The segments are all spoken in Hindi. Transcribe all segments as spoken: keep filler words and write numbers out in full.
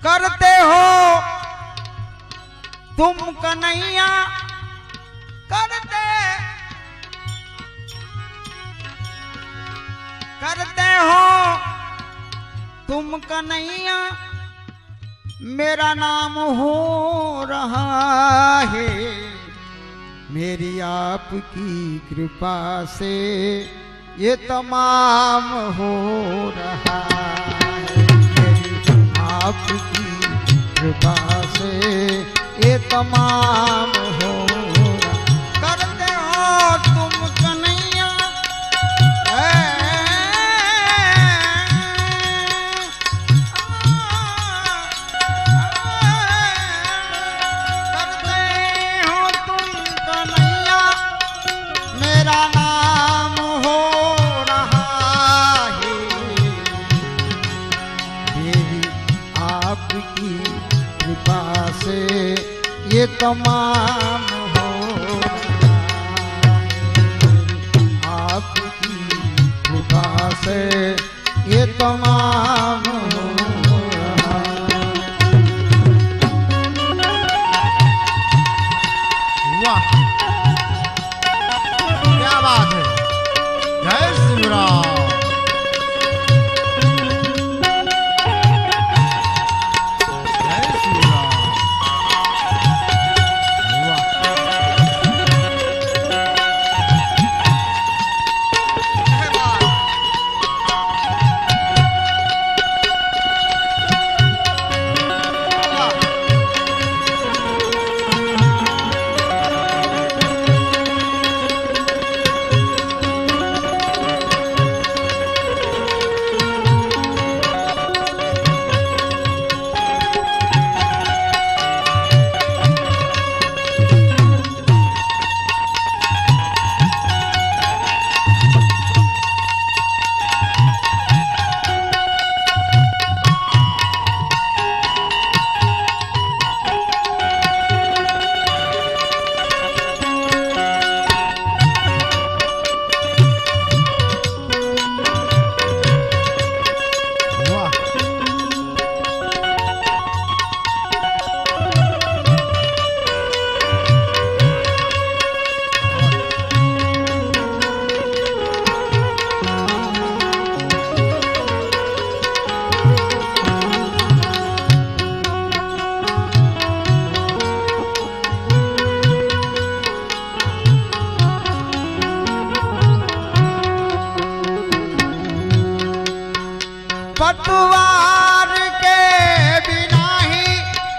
करते हो तुम कन्हैया, करते करते हो तुम कन्हैया, मेरा नाम हो रहा है। मेरी आपकी कृपा से ये तमाम हो रहा है। मेरी आपकी कृपा से ये तमाम हो रहा। करते हो तुम कन्हैया, ये तमाम हो रहा है। आपकी कृपा से ये तमाम हो रहा है। वाह क्या बात है। जय श्री राम। पतवार के बिना ही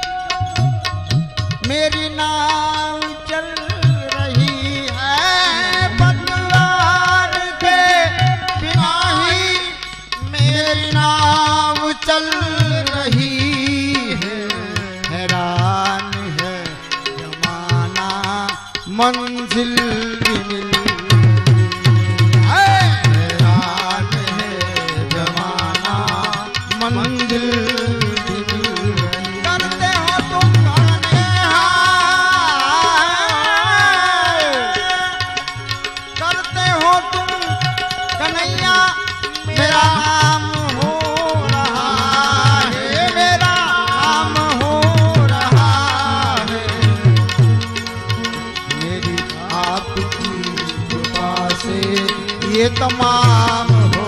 मेरी नाव चल रही है। पतवार के बिना ही मेरी नाव चल रही है। हैरान है जमाना मंजिल भी मिल। मंजिल करते हो तुम कन्हैया, करते हो तुम कन्हैया, मेरा नाम हो रहा है। मेरा नाम हो रहा है। मेरी आपकी कृपा से ये तमाम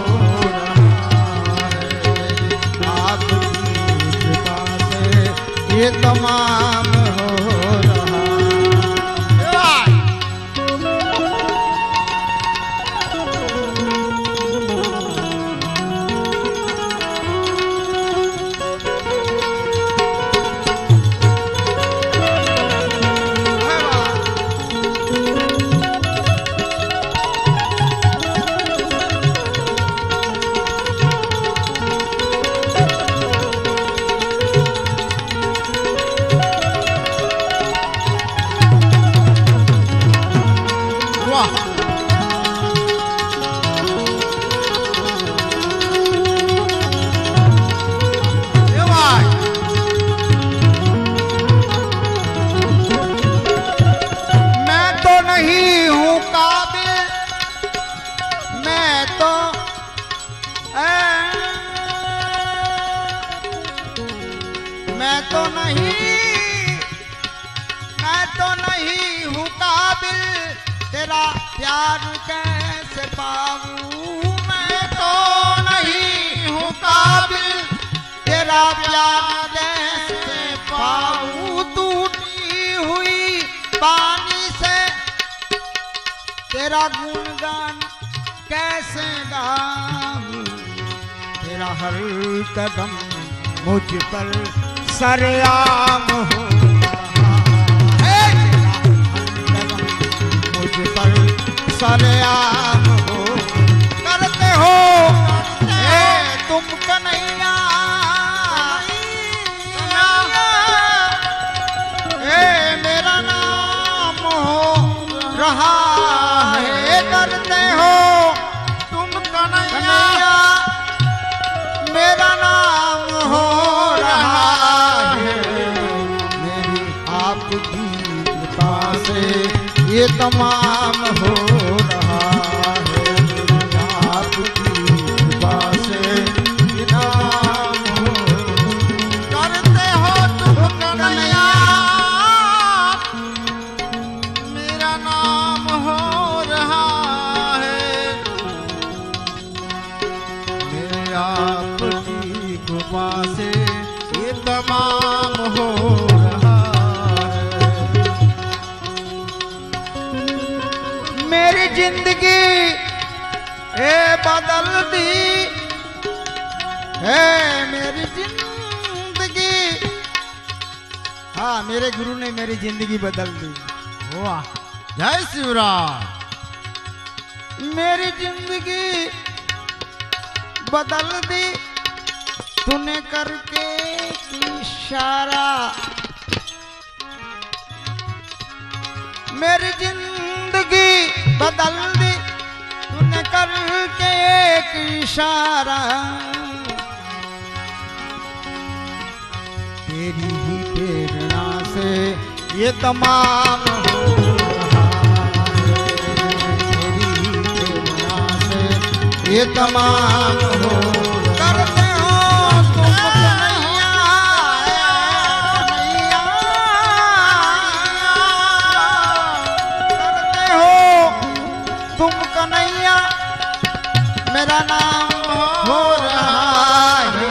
ये तमाम हो रहा है। मैं तो नहीं, मैं तो नहीं हूँ काबिल, तेरा प्यार कैसे पाऊँ। मैं तो नहीं हूँ काबिल, तेरा प्यार कैसे पाऊँ। टूटी हुई पानी से तेरा गुणगान कैसे गाऊँ। तेरा हर कदम मुझ पर सरेआम हो रहा है। तेरा हर कदम मुझ पर सरेआम हो। करते हो ए तुम कन्हैया, ए मेरा नाम हो रहा है। करते हो तुम कन्हैया, मेरा नाम हो रहा है। मेरी आपकी कृपा से ये तमाम हो रहा है। मेरी आपकी कृपा से ये नाम हो। करते हो तुम कन्हैया, मेरा नाम हो रहा है। मेरी आपकी कृपा से ये तमाम हो रहा है। मेरी जिंदगी ए बदल दी है। मेरी जिंदगी, हाँ मेरे गुरु ने मेरी जिंदगी बदल दी। वाह, जय शिवराम। मेरी जिंदगी बदल दी तूने करके इशारा। मेरी जिंदगी बदल दी तूने करके एक इशारा। तेरी ही प्रेरणा से ये तमाम हो रहा है। तेरी ही प्रेरणा से ये तमाम हो। करते हो तुम कन्हैया, कन्हैया। करते हो तुम कन्हैया, मेरा नाम हो रहा है।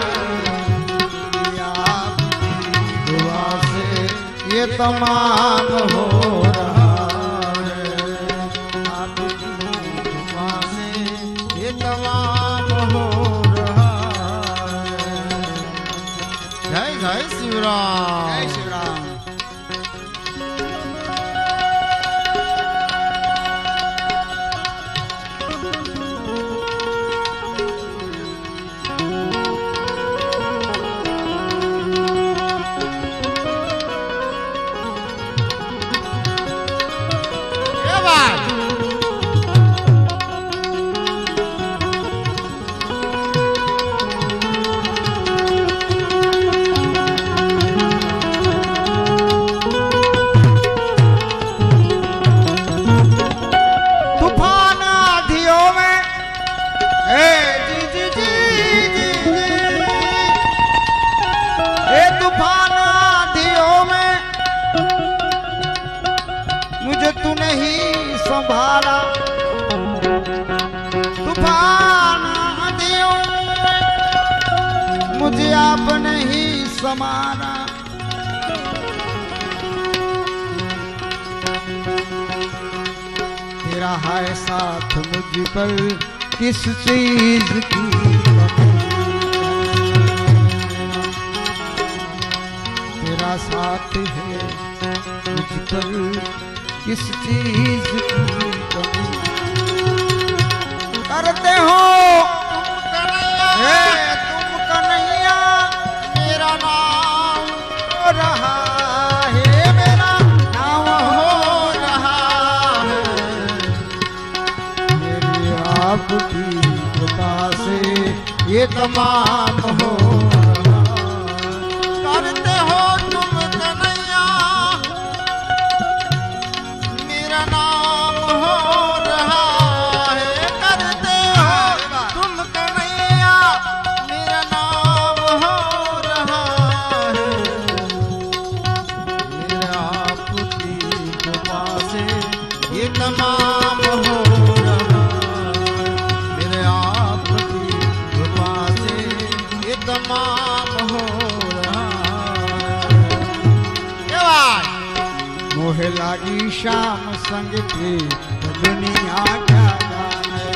आपकी दुआ से ये तमाम हो रहा है। आपकी दुआ से ये तमाम हो रहा है। जय जय शिवराम। जय श्री राम। ये बात तूफान आंधियों में ए जी जी जी जी जी। ए तूफान आंधियों में मुझे तूने ही संभाला। तूफान आंधियों में मुझे आपने ही संभाला। तेरा है साथ मुझ पर किस चीज की कमी है। तेरा साथ है मुझ पर किस चीज की कमी। करते हो ए तुम कन्हैया, मेरा नाम हो रहा है। मेरा नाम हो रहा है। मेरी आपकी कृपा से ये तमाम हो रहा है। करते हो तुम कन्हैया, मेरा नाम हो रहा है। करते हो तुम कन्हैया, मेरा नाम हो रहा है। मोहे लागी शाम संग प्रीत दुनिया क्या जाने,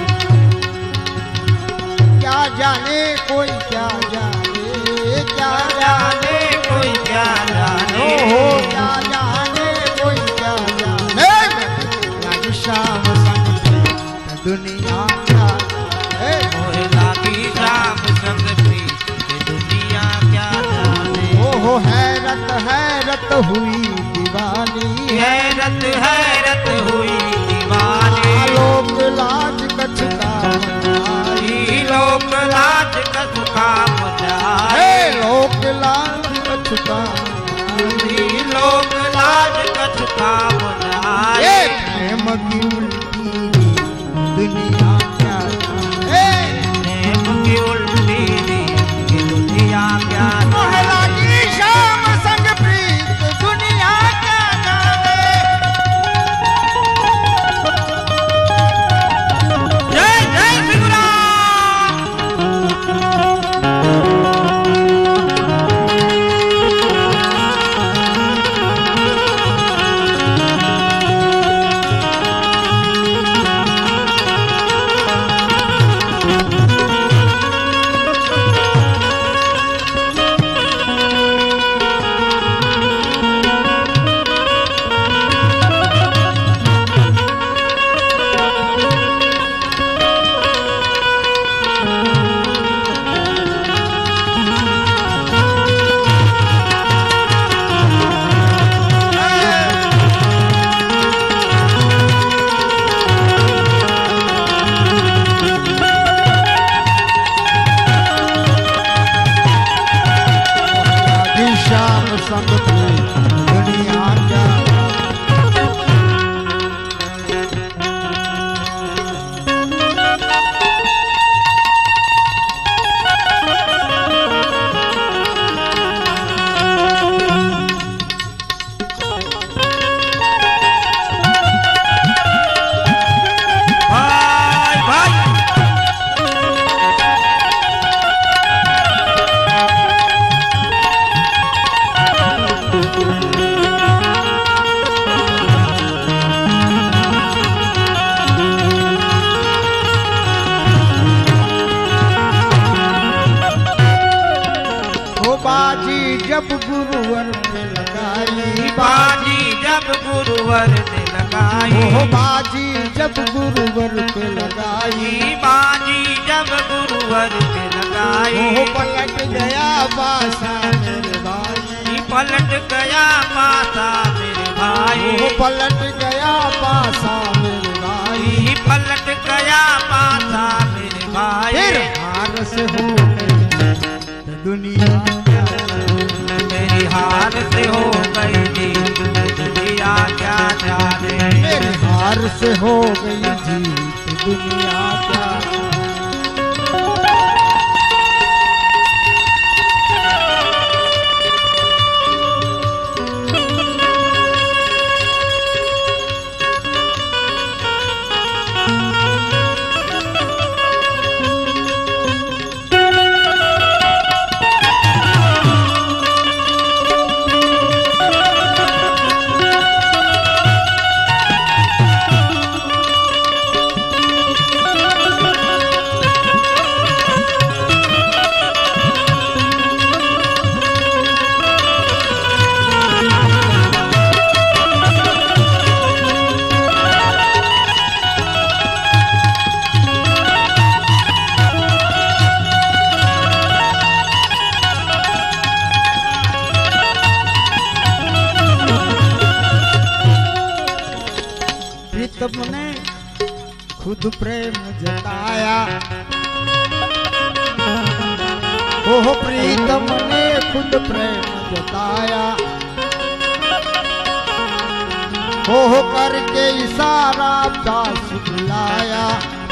क्या जाने कोई क्या जाने, क्या जाने कोई क्या जाने, हो क्या जाने कोई क्या जाने, लागी शाम संग प्रीत दुनिया क्या जाने, मोहे लागी शाम संग प्रीत दुनिया क्या जाने। ओहो हैरत हैरत हुई दीवानी, हैरत हैरत हुई दीवानी, लोक लाज कछ काम नारी, लोक लाज कछु काम जाए, हे लोक लाज कछ काम नारी, लोक लाज कछु काम जाए। ये प्रेम की उल्टी दुनिया क्या जाने, प्रेम की उल्टी रीत दुनिया क्या मोहे जाने। लागी शाम संग प्रीत दुनिया क्या जाने। जय जय शिवराम। शाम संग प्रीत दुनिया क्या भाई भाई हो बाजी जब गुरुवर पे लगाई, बाजी जब गुरुवर ने लगाई, हो बाजी जब गुरुवर पे लगाई, बाजी जब गुरुवर ने लगाई, हो पलट गया बासा मेरे भाई, पलट गया पासा मेरे भाई, हो पलट गया बासा मेरे भाई, पलट गया पासा मेरे भाई। फिर हार से हो गई दुनिया क्या जाने, मेरी हार से हो गई जीत दुनिया क्या जाने। मेरे हार से हो गई जीत दुनिया क्या जाने। प्रीतम ने खुद प्रेम जताया, ओह प्रीतम ने खुद प्रेम जताया, ओह करके इशारा पास बुलाया,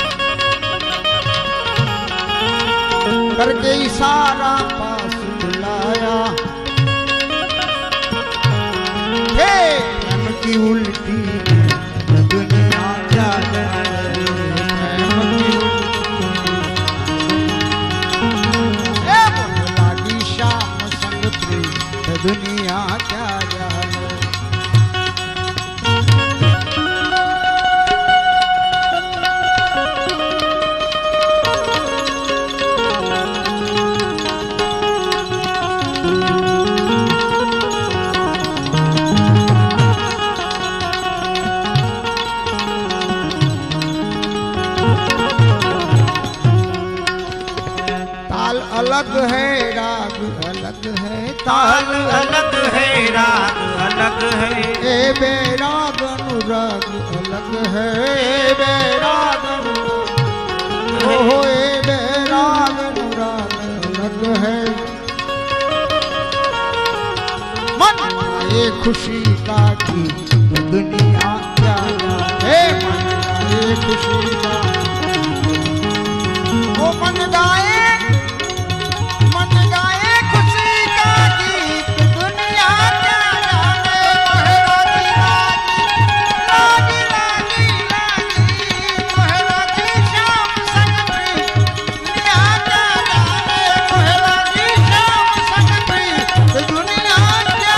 करके इशारा पास बुलाया, हे प्रेम की उल्टी दुनिया क्या जाने, प्रेम की उल्टी ए मोहे लागी शाम संग प्रीत दुनिया क्या जाने। ताल अलग है, राग अलग है। ए बेराग अनुराग अलग है, ए बेराग अनुराग, ओहो ए बेराग अनुराग अलग है। मन ये खुशी का गीत तो दुनिया क्या जाने, मन ये खुशी का वो मन गाए, मन गाए खुशी का गीत दुनिया क्या जाने। मोहराजी राजी राजी राजी मोहराजी श्याम संग प्रीत दुनिया क्या जाने। मोहराजी श्याम संग प्रीत दुनिया क्या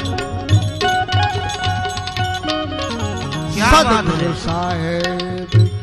क्या बात है सदगुरु साहेब